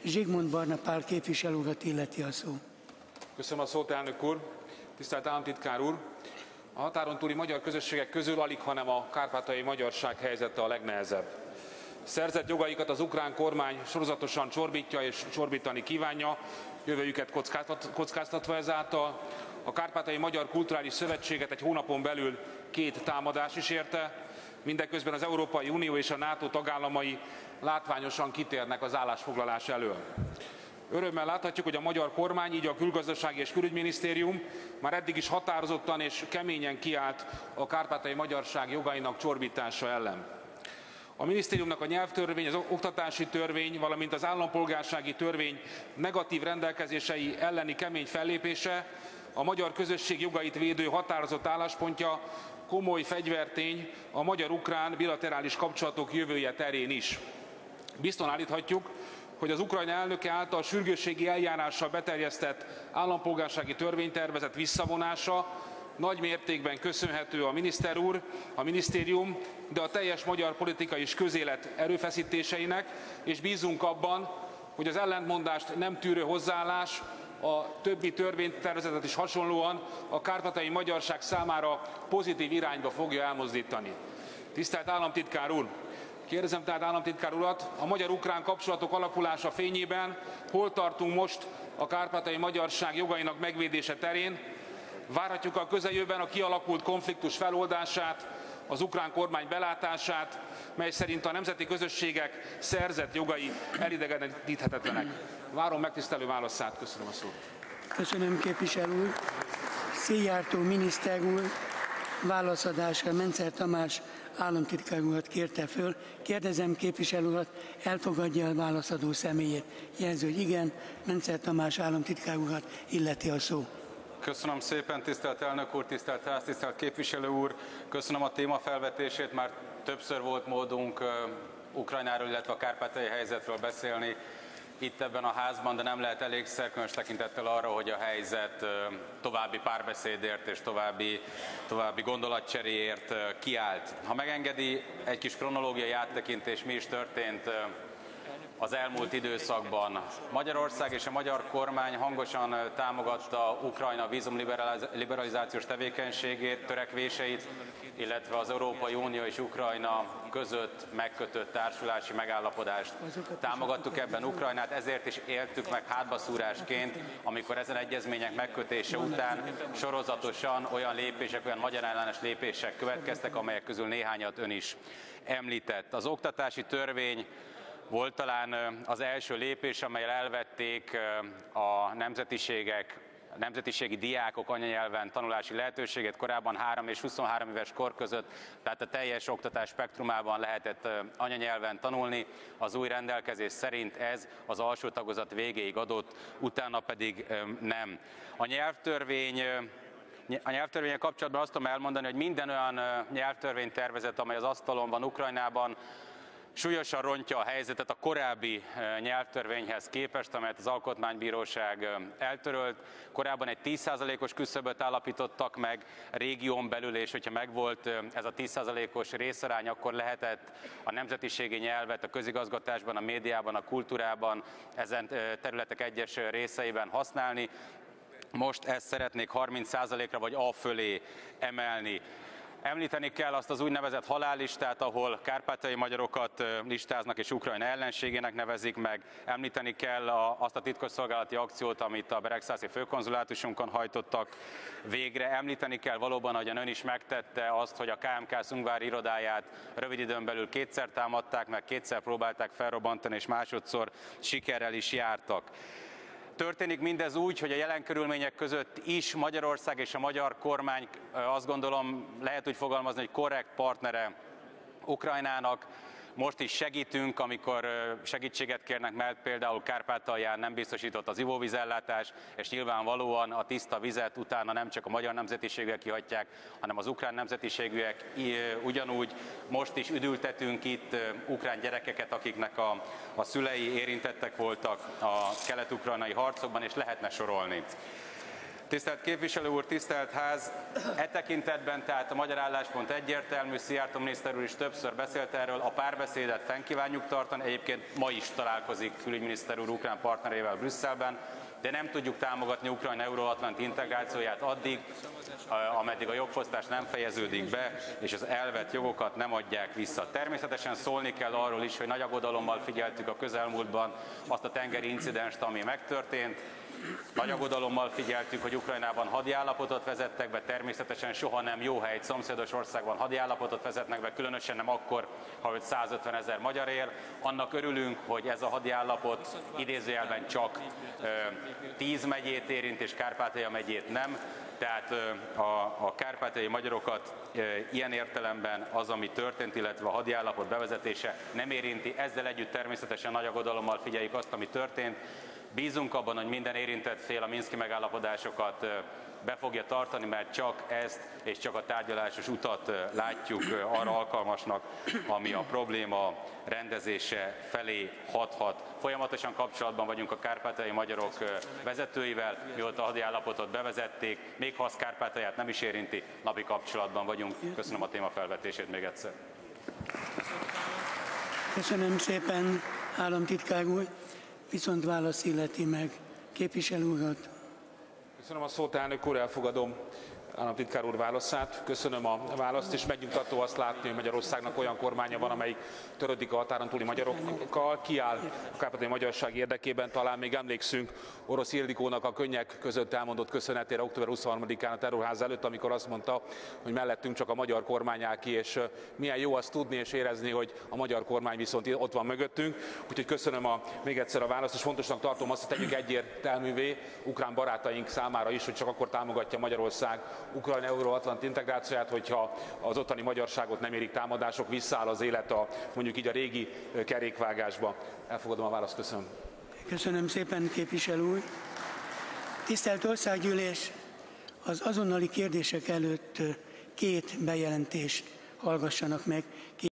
Zsigmond Barna Pál képviselő urat illeti a szó. Köszönöm a szót, elnök úr. Tisztelt államtitkár úr! A határon túli magyar közösségek közül alig, hanem a kárpátaljai magyarság helyzete a legnehezebb. Szerzett jogaikat az ukrán kormány sorozatosan csorbítja és csorbítani kívánja, jövőjüket kockáztatva ezáltal. A Kárpátaljai Magyar Kulturális Szövetséget egy hónapon belül 2 támadás is érte, mindeközben az Európai Unió és a NATO tagállamai látványosan kitérnek az állásfoglalás elől. Örömmel láthatjuk, hogy a magyar kormány, így a Külgazdasági és Külügyminisztérium már eddig is határozottan és keményen kiállt a kárpátaljai magyarság jogainak csorbítása ellen. A minisztériumnak a nyelvtörvény, az oktatási törvény, valamint az állampolgársági törvény negatív rendelkezései elleni kemény fellépése, a magyar közösség jogait védő határozott álláspontja komoly fegyvertény a magyar-ukrán bilaterális kapcsolatok jövője terén is. Biztosan állíthatjuk, hogy az Ukrajna elnöke által sürgősségi eljárással beterjesztett állampolgársági törvénytervezet visszavonása nagy mértékben köszönhető a miniszter úr, a minisztérium, de a teljes magyar politikai és közélet erőfeszítéseinek, és bízunk abban, hogy az ellentmondást nem tűrő hozzáállás a többi törvénytervezetet is hasonlóan a kárpátaljai magyarság számára pozitív irányba fogja elmozdítani. Tisztelt államtitkár úr! Kérdezem tehát államtitkár urat, a magyar-ukrán kapcsolatok alakulása fényében hol tartunk most a kárpátaljai magyarság jogainak megvédése terén? Várhatjuk a közeljövőben a kialakult konfliktus feloldását, az ukrán kormány belátását, mely szerint a nemzeti közösségek szerzett jogai elidegeníthetetlenek. Várom megtisztelő válaszát. Köszönöm a szót. Köszönöm, képviselő úr. Szijjártó miniszter úr válaszadásra Menczer Tamás államtitkár urat kérte föl. Kérdezem képviselő urat, elfogadja a válaszadó személyét. Jelző, hogy igen, Menczer Tamás államtitkár urat illeti a szó. Köszönöm szépen, tisztelt elnök úr, tisztelt ház, tisztelt képviselő úr. Köszönöm a témafelvetését, már többször volt módunk Ukrajnáról, illetve a kárpátaljai helyzetről beszélni itt ebben a házban, de nem lehet elégszer, különös tekintettel arra, hogy a helyzet további párbeszédért és további gondolatcseréért kiállt. Ha megengedi, egy kis kronológiai áttekintés, mi is történt az elmúlt időszakban. Magyarország és a magyar kormány hangosan támogatta Ukrajna vízumliberalizációs tevékenységét, törekvéseit, illetve az Európai Unió és Ukrajna között megkötött társulási megállapodást. Támogattuk ebben Ukrajnát, ezért is éltük meg hátbaszúrásként, amikor ezen egyezmények megkötése után sorozatosan olyan lépések, olyan magyarellenes lépések következtek, amelyek közül néhányat ön is említett. Az oktatási törvény volt talán az első lépés, amellyel elvették a nemzetiségi diákok anyanyelven tanulási lehetőséget. Korábban 3 és 23 éves kor között, tehát a teljes oktatás spektrumában lehetett anyanyelven tanulni. Az új rendelkezés szerint ez az alsó tagozat végéig adott, utána pedig nem. A nyelvtörvénnyel kapcsolatban azt tudom elmondani, hogy minden olyan nyelvtörvénytervezet, amely az asztalon van Ukrajnában, súlyosan rontja a helyzetet a korábbi nyelvtörvényhez képest, amelyet az Alkotmánybíróság eltörölt. Korábban egy 10%-os küszöböt állapítottak meg régión belül, és hogyha megvolt ez a 10%-os részarány, akkor lehetett a nemzetiségi nyelvet a közigazgatásban, a médiában, a kultúrában, ezen területek egyes részeiben használni. Most ezt szeretnék 30%-ra vagy afölé emelni. Említeni kell azt az úgynevezett halállistát, ahol kárpátaljai magyarokat listáznak és Ukrajna ellenségének nevezik meg. Említeni kell azt a titkosszolgálati akciót, amit a Beregszászi főkonzulátusunkon hajtottak végre. Említeni kell valóban, ahogyan ön is megtette azt, hogy a KMK szungvári irodáját rövid időn belül 2-szer támadták, meg 2-szer próbálták felrobbantani, és másodszor sikerrel is jártak. Történik mindez úgy, hogy a jelen körülmények között is Magyarország és a magyar kormány, azt gondolom, lehet úgy fogalmazni, hogy korrekt partnere Ukrajnának. Most is segítünk, amikor segítséget kérnek, mert például Kárpátalján nem biztosított az ivóvízellátás, és nyilvánvalóan a tiszta vizet utána nem csak a magyar nemzetiségűek kihagyják, hanem az ukrán nemzetiségűek. Ugyanúgy most is üdültetünk itt ukrán gyerekeket, akiknek a szülei érintettek voltak a kelet-ukrajnai harcokban, és lehetne sorolni. Tisztelt képviselő úr, tisztelt ház! E tekintetben tehát a magyar álláspont egyértelmű, Szijjártó miniszter úr is többször beszélt erről, a párbeszédet fenn kívánjuk tartani, egyébként ma is találkozik külügyminiszter úr ukrán partnerével Brüsszelben, de nem tudjuk támogatni Ukrajna euróatlanti integrációját addig, ameddig a jogfosztás nem fejeződik be, és az elvett jogokat nem adják vissza. Természetesen szólni kell arról is, hogy nagy aggodalommal figyeltük a közelmúltban azt a tengeri incidenst, ami megtörtént. Nagy aggodalommal figyeltük, hogy Ukrajnában hadiállapotot vezettek be, természetesen soha nem jó hely, egy szomszédos országban hadiállapotot vezetnek be, különösen nem akkor, ha 150 000 magyar él. Annak örülünk, hogy ez a hadiállapot idézőjelben csak 10 megyét érint, és Kárpátalja megyét nem. Tehát a kárpátaljai magyarokat ilyen értelemben az, ami történt, illetve a hadiállapot bevezetése nem érinti. Ezzel együtt természetesen nagy aggodalommal figyeljük azt, ami történt. Bízunk abban, hogy minden érintett fél a minszki megállapodásokat be fogja tartani, mert csak ezt és csak a tárgyalásos utat látjuk arra alkalmasnak, ami a probléma rendezése felé hathat. Folyamatosan kapcsolatban vagyunk a kárpátaljai magyarok vezetőivel, mióta a hadiállapotot bevezették, még ha az Kárpátalját nem is érinti, napi kapcsolatban vagyunk. Köszönöm a téma felvetését még egyszer. Köszönöm szépen, államtitkár úr. Viszont válasz illeti meg képviselő urat. Köszönöm a szót, elnök úr, elfogadom államtitkár úr válaszát. Köszönöm a választ, és megnyugtató azt látni, hogy Magyarországnak olyan kormánya van, amelyik törődik a határon túli magyarokkal, kiáll a kárpátaljai magyarság érdekében. Talán még emlékszünk Orosz Ildikónak a könnyek között elmondott köszönetére október 23-án a terrorház előtt, amikor azt mondta, hogy mellettünk csak a magyar kormány áll ki, és milyen jó azt tudni és érezni, hogy a magyar kormány viszont ott van mögöttünk. Úgyhogy köszönöm még egyszer a választ, és fontosnak tartom azt, hogy tegyük egyértelművé ukrán barátaink számára is, hogy csak akkor támogatja Magyarország Ukrajna euróatlanti integrációját, hogyha az ottani magyarságot nem érik támadások, visszaáll az élet mondjuk így a régi kerékvágásba. Elfogadom a választ, köszönöm. Köszönöm szépen, képviselő úr. Tisztelt Országgyűlés, az azonnali kérdések előtt két bejelentést hallgassanak meg.